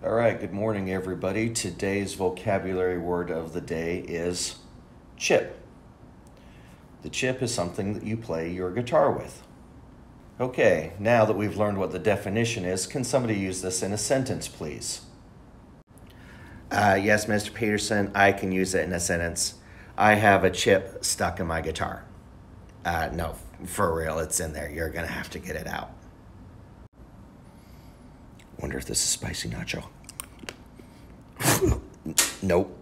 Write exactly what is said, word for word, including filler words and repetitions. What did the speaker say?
All right, good morning, everybody. Today's vocabulary word of the day is chip. The chip is something that you play your guitar with. Okay, now that we've learned what the definition is, can somebody use this in a sentence, please? Uh, yes, Mister Peterson, I can use it in a sentence. I have a chip stuck in my guitar. Uh, no, for real, it's in there. You're going to have to get it out. Wonder if this is spicy nacho. Nope.